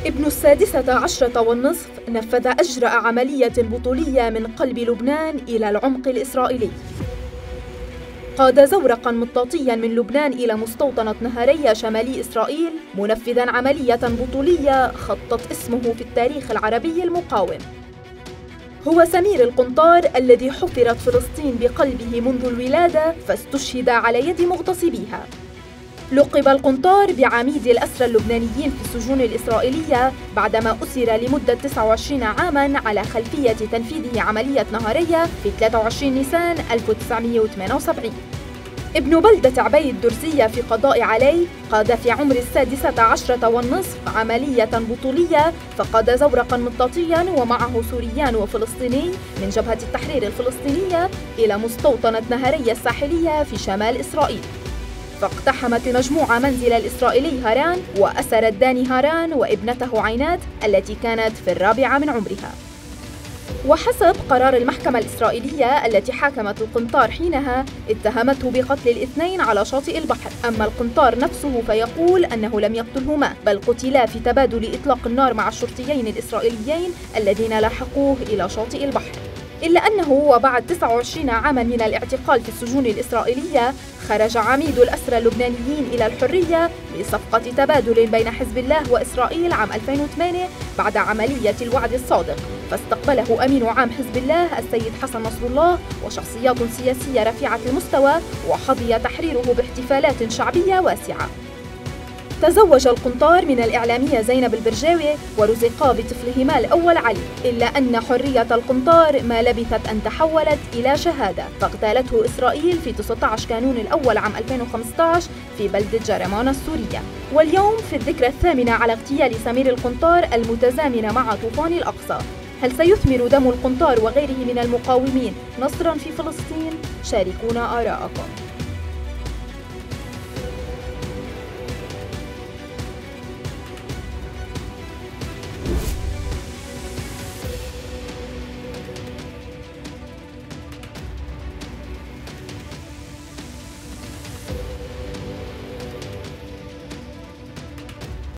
ابن 16 والنصف نفذ أجرأ عملية بطولية من قلب لبنان إلى العمق الإسرائيلي. قاد زورقاً مطاطياً من لبنان إلى مستوطنة نهارية شمالي إسرائيل، منفذاً عملية بطولية خطت اسمه في التاريخ العربي المقاوم. هو سمير القنطار الذي حفرت فلسطين بقلبه منذ الولادة فاستشهد على يد مغتصبيها. لقب القنطار بعميد الأسرى اللبنانيين في السجون الإسرائيلية بعدما أسر لمدة 29 عاماً على خلفية تنفيذه عملية نهارية في 23 نيسان 1978. ابن بلدة عبيد درزية في قضاء علي قاد في عمر 16 والنصف عملية بطولية فقاد زورقاً مطاطياً ومعه سوريان وفلسطيني من جبهة التحرير الفلسطينية إلى مستوطنة نهارية الساحلية في شمال إسرائيل. فاقتحمت المجموعة منزل الإسرائيلي هاران وأسرت داني هاران وابنته عينات التي كانت في 4 من عمرها. وحسب قرار المحكمة الإسرائيلية التي حاكمت القنطار حينها اتهمته بقتل الاثنين على شاطئ البحر، أما القنطار نفسه فيقول أنه لم يقتلهما بل قتلا في تبادل إطلاق النار مع الشرطيين الإسرائيليين الذين لاحقوه إلى شاطئ البحر. إلا أنه وبعد 29 عاماً من الاعتقال في السجون الإسرائيلية خرج عميد الأسرى اللبنانيين إلى الحرية بصفقة تبادل بين حزب الله وإسرائيل عام 2008 بعد عملية الوعد الصادق، فاستقبله أمين عام حزب الله السيد حسن نصر الله وشخصيات سياسية رفيعة المستوى، وحظي تحريره باحتفالات شعبية واسعة. تزوج القنطار من الإعلامية زينب البرجاوي ورزقا بطفلهما الأول علي، إلا أن حرية القنطار ما لبثت أن تحولت إلى شهادة، فاغتالته إسرائيل في 19 كانون الأول عام 2015 في بلدة جرمان السورية. واليوم في الذكرى 8 على اغتيال سمير القنطار المتزامنة مع طوفان الأقصى، هل سيثمر دم القنطار وغيره من المقاومين نصراً في فلسطين؟ شاركونا آراءكم.